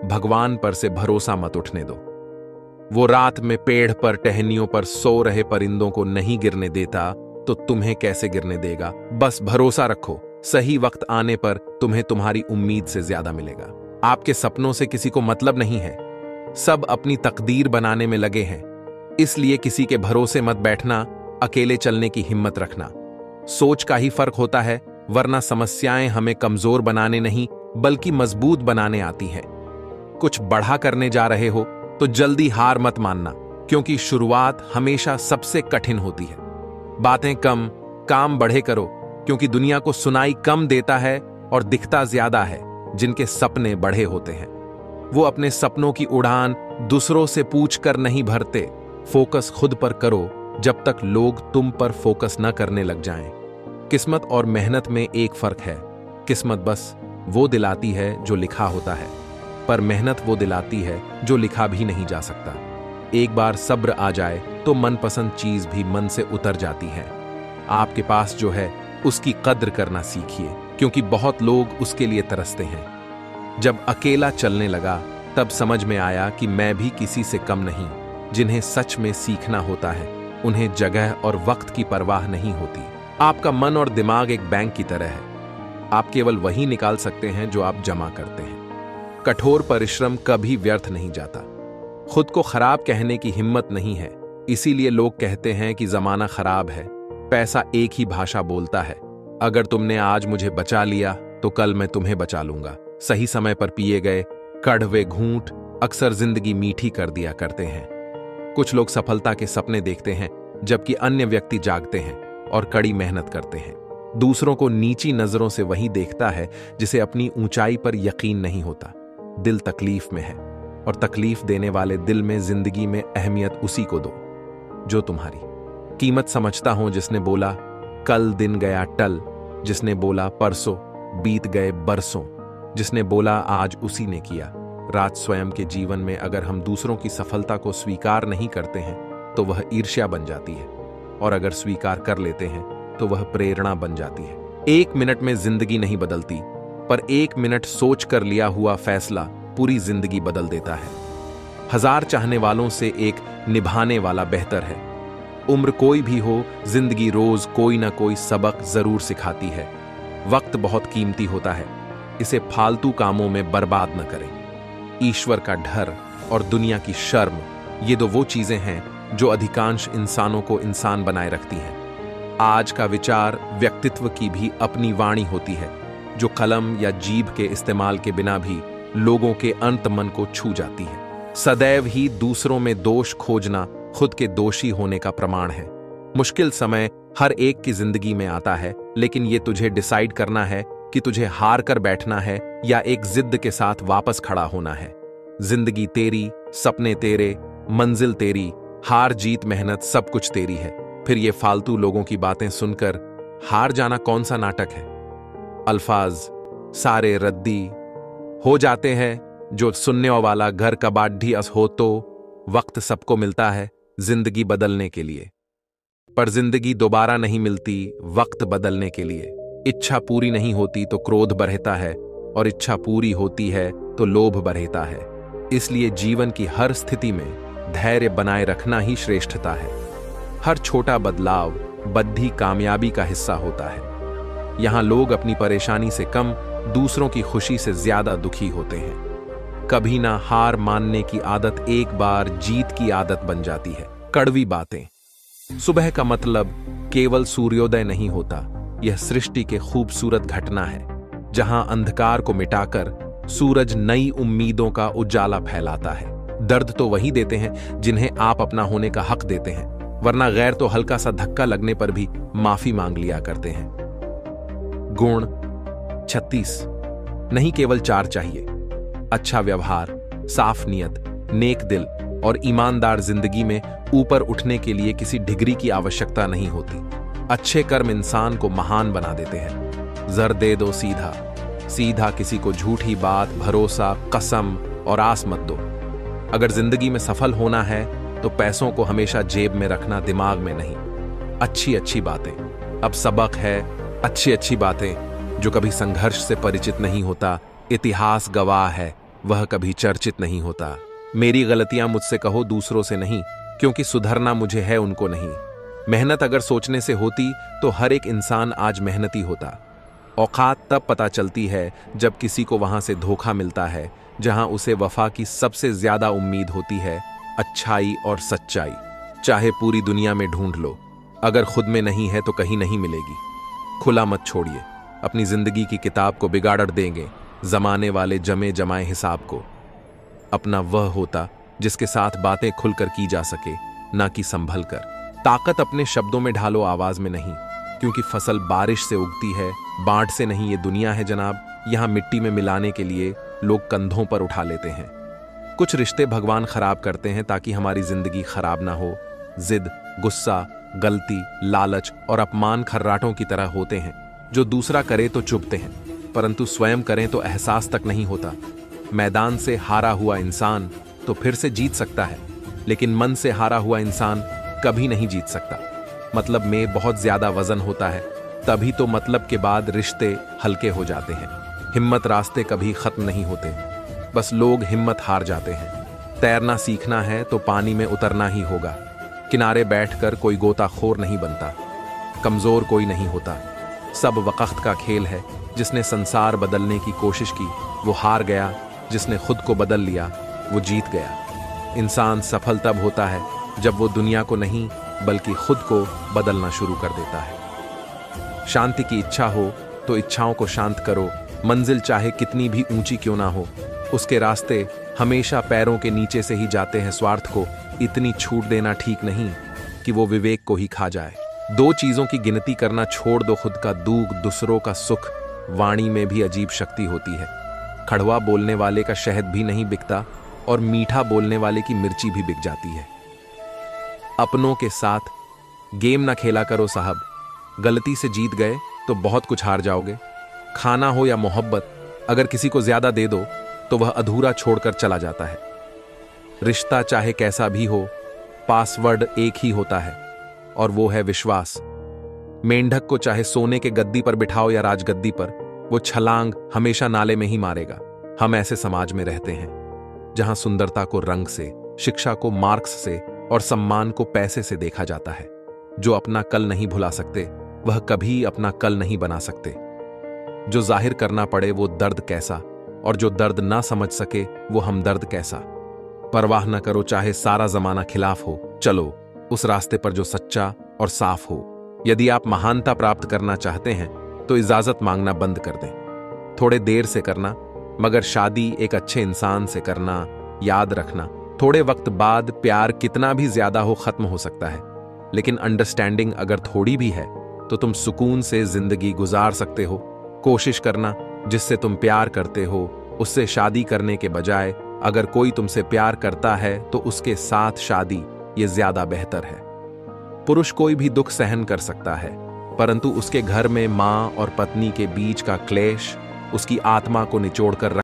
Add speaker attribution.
Speaker 1: भगवान पर से भरोसा मत उठने दो। वो रात में पेड़ पर टहनियों पर सो रहे परिंदों को नहीं गिरने देता तो तुम्हें कैसे गिरने देगा। बस भरोसा रखो, सही वक्त आने पर तुम्हें तुम्हारी उम्मीद से ज्यादा मिलेगा। आपके सपनों से किसी को मतलब नहीं है, सब अपनी तकदीर बनाने में लगे हैं। इसलिए किसी के भरोसे मत बैठना, अकेले चलने की हिम्मत रखना। सोच का ही फर्क होता है, वरना समस्याएं हमें कमजोर बनाने नहीं बल्कि मजबूत बनाने आती हैं। कुछ बड़ा करने जा रहे हो तो जल्दी हार मत मानना, क्योंकि शुरुआत हमेशा सबसे कठिन होती है। बातें कम, काम बढ़े करो, क्योंकि दुनिया को सुनाई कम देता है और दिखता ज्यादा है जिनके सपने बड़े होते हैं। वो अपने सपनों की उड़ान दूसरों से पूछकर नहीं भरते। फोकस खुद पर करो जब तक लोग तुम पर फोकस न करने लग जाएं। किस्मत और मेहनत में एक फर्क है, किस्मत बस वो दिलाती है जो लिखा होता है, पर मेहनत वो दिलाती है जो लिखा भी नहीं जा सकता। एक बार सब्र आ जाए तो मनपसंद चीज भी मन से उतर जाती है। आपके पास जो है उसकी कद्र करना सीखिए, क्योंकि बहुत लोग उसके लिए तरसते हैं। जब अकेला चलने लगा तब समझ में आया कि मैं भी किसी से कम नहीं। जिन्हें सच में सीखना होता है उन्हें जगह और वक्त की परवाह नहीं होती। आपका मन और दिमाग एक बैंक की तरह है, आप केवल वही निकाल सकते हैं जो आप जमा करते हैं। कठोर परिश्रम कभी व्यर्थ नहीं जाता। खुद को खराब कहने की हिम्मत नहीं है, इसीलिए लोग कहते हैं कि जमाना खराब है। पैसा एक ही भाषा बोलता है, अगर तुमने आज मुझे बचा लिया तो कल मैं तुम्हें बचा लूंगा। सही समय पर पिए गए कड़वे घूंट अक्सर जिंदगी मीठी कर दिया करते हैं। कुछ लोग सफलता के सपने देखते हैं जबकि अन्य व्यक्ति जागते हैं और कड़ी मेहनत करते हैं। दूसरों को नीची नजरों से वही देखता है जिसे अपनी ऊंचाई पर यकीन नहीं होता। दिल तकलीफ में है और तकलीफ देने वाले दिल में जिंदगी में अहमियत उसी को दो जो तुम्हारी कीमत समझता हो। जिसने बोला कल दिन गया टल, जिसने बोला परसों बीत गए बरसों, जिसने बोला आज उसी ने किया रात। स्वयं के जीवन में अगर हम दूसरों की सफलता को स्वीकार नहीं करते हैं तो वह ईर्ष्या बन जाती है, और अगर स्वीकार कर लेते हैं तो वह प्रेरणा बन जाती है। 1 मिनट में जिंदगी नहीं बदलती, पर 1 मिनट सोच कर लिया हुआ फैसला पूरी जिंदगी बदल देता है। 1000 चाहने वालों से एक निभाने वाला बेहतर है। उम्र कोई भी हो, जिंदगी रोज कोई ना कोई सबक जरूर सिखाती है। वक्त बहुत कीमती होता है, इसे फालतू कामों में बर्बाद न करें। ईश्वर का डर और दुनिया की शर्म, ये दो वो चीजें हैं जो अधिकांश इंसानों को इंसान बनाए रखती हैं। आज का विचार व्यक्तित्व की भी अपनी वाणी होती है, जो कलम या जीभ के इस्तेमाल के बिना भी लोगों के अंत मन को छू जाती है। सदैव ही दूसरों में दोष खोजना खुद के दोषी होने का प्रमाण है। मुश्किल समय हर एक की जिंदगी में आता है, लेकिन ये तुझे डिसाइड करना है कि तुझे हार कर बैठना है या एक जिद के साथ वापस खड़ा होना है। जिंदगी तेरी, सपने तेरे, मंजिल तेरी, हार जीत मेहनत सब कुछ तेरी है। फिर ये फालतू लोगों की बातें सुनकर हार जाना कौन सा नाटक है। अल्फाज सारे रद्दी हो जाते हैं, जो सुनने वाला घर का बाढ़ी अस हो। तो वक्त सबको मिलता है जिंदगी बदलने के लिए, पर जिंदगी दोबारा नहीं मिलती वक्त बदलने के लिए। इच्छा पूरी नहीं होती तो क्रोध बढ़ता है, और इच्छा पूरी होती है तो लोभ बढ़ता है। इसलिए जीवन की हर स्थिति में धैर्य बनाए रखना ही श्रेष्ठता है। हर छोटा बदलाव बड़ी कामयाबी का हिस्सा होता है। यहां लोग अपनी परेशानी से कम दूसरों की खुशी से ज्यादा दुखी होते हैं। कभी ना हार मानने की आदत एक बार जीत की आदत बन जाती है। कड़वी बातें। सुबह का मतलब केवल सूर्योदय नहीं होता, यह सृष्टि के खूबसूरत घटना है, जहां अंधकार को मिटाकर सूरज नई उम्मीदों का उजाला फैलाता है। दर्द तो वही देते हैं जिन्हें आप अपना होने का हक देते हैं, वरना गैर तो हल्का सा धक्का लगने पर भी माफी मांग लिया करते हैं। गुण 36 नहीं, केवल 4 चाहिए। अच्छा व्यवहार, साफ नियत, नेक दिल और ईमानदार जिंदगी में ऊपर उठने के लिए किसी डिग्री की आवश्यकता नहीं होती। अच्छे कर्म इंसान को महान बना देते हैं। जर दे दो सीधा, सीधा किसी को झूठी बात, भरोसा, कसम और आस मत दो। अगर जिंदगी में सफल होना है तो पैसों को हमेशा जेब में रखना, दिमाग में नहीं। अच्छी अच्छी बातें। अब सबक है अच्छी अच्छी बातें। जो कभी संघर्ष से परिचित नहीं होता, इतिहास गवाह है वह कभी चर्चित नहीं होता। मेरी गलतियां मुझसे कहो, दूसरों से नहीं, क्योंकि सुधरना मुझे है, उनको नहीं। मेहनत अगर सोचने से होती तो हर एक इंसान आज मेहनती होता। औकात तब पता चलती है जब किसी को वहां से धोखा मिलता है जहां उसे वफा की सबसे ज्यादा उम्मीद होती है, अच्छाई और सच्चाई। चाहे पूरी दुनिया में ढूंढ लो, अगर खुद में नहीं है तो कहीं नहीं मिलेगी। खुला मत छोड़िए, अपनी जिंदगी की किताब को बिगाड़ देंगे जमाने वाले जमे जमाए हिसाब को। अपना वह होता जिसके साथ बातें खुलकर की जा सके, ना कि संभल कर। ताकत अपने शब्दों में ढालो, आवाज में नहीं, क्योंकि फसल बारिश से उगती है, बाढ़ से नहीं। ये दुनिया है जनाब, यहां मिट्टी में मिलाने के लिए लोग कंधों पर उठा लेते हैं। कुछ रिश्ते भगवान खराब करते हैं ताकि हमारी जिंदगी खराब ना हो। जिद, गुस्सा, गलती, लालच और अपमान खर्राटों की तरह होते हैं जो दूसरा करे तो चुभते हैं, परंतु स्वयं करें तो एहसास तक नहीं होता। मैदान से हारा हुआ इंसान तो फिर से जीत सकता है, लेकिन मन से हारा हुआ इंसान कभी नहीं जीत सकता। मतलब में बहुत ज्यादा वजन होता है, तभी तो मतलब के बाद रिश्ते हल्के हो जाते हैं। हिम्मत रास्ते कभी खत्म नहीं होते, बस लोग हिम्मत हार जाते हैं। तैरना सीखना है तो पानी में उतरना ही होगा। किनारे बैठकर कोई गोताखोर नहीं बनता, कमजोर कोई नहीं होता। सब वक्त का खेल है। जिसने संसार बदलने की कोशिश की वो हार गया, जिसने खुद को बदल लिया वो जीत गया। इंसान सफल तब होता है जब वो दुनिया को नहीं बल्कि खुद को बदलना शुरू कर देता है। शांति की इच्छा हो तो इच्छाओं को शांत करो। मंजिल चाहे कितनी भी ऊंची क्यों ना हो, उसके रास्ते हमेशा पैरों के नीचे से ही जाते हैं। स्वार्थ को इतनी छूट देना ठीक नहीं कि वो विवेक को ही खा जाए। दो चीजों की गिनती करना छोड़ दो, खुद का दुख, दूसरों का सुख। वाणी में भी अजीब शक्ति होती है। कड़वा बोलने वाले का शहद भी नहीं बिकता और मीठा बोलने वाले की मिर्ची भी बिक जाती है। अपनों के साथ गेम ना खेला करो साहब। गलती से जीत गए तो बहुत कुछ हार जाओगे। खाना हो या मोहब्बत, अगर किसी को ज्यादा दे दो तो वह अधूरा छोड़कर चला जाता है। रिश्ता चाहे कैसा भी हो, पासवर्ड एक ही होता है और वो है विश्वास। मेंढक को चाहे सोने के गद्दी पर बिठाओ या राजगद्दी पर, वो छलांग हमेशा नाले में ही मारेगा। हम ऐसे समाज में रहते हैं जहां सुंदरता को रंग से, शिक्षा को मार्क्स से और सम्मान को पैसे से देखा जाता है। जो अपना कल नहीं भुला सकते वह कभी अपना कल नहीं बना सकते। जो जाहिर करना पड़े वो दर्द कैसा, और जो दर्द ना समझ सके वो हमदर्द कैसा। परवाह न करो चाहे सारा जमाना खिलाफ हो, चलो उस रास्ते पर जो सच्चा और साफ हो। यदि आप महानता प्राप्त करना चाहते हैं तो इजाजत मांगना बंद कर दें। थोड़े देर से करना, मगर शादी एक अच्छे इंसान से करना। याद रखना, थोड़े वक्त बाद प्यार कितना भी ज्यादा हो खत्म हो सकता है, लेकिन अंडरस्टैंडिंग अगर थोड़ी भी है तो तुम सुकून से जिंदगी गुजार सकते हो। कोशिश करना जिससे तुम प्यार करते हो उससे शादी करने के बजाय अगर कोई तुमसे प्यार करता है तो उसके साथ शादी, ये ज्यादा बेहतर है। पुरुष कोई भी दुख सहन कर सकता है, परंतु उसके घर में मां और पत्नी के बीच का क्लेश उसकी आत्मा को निचोड़कर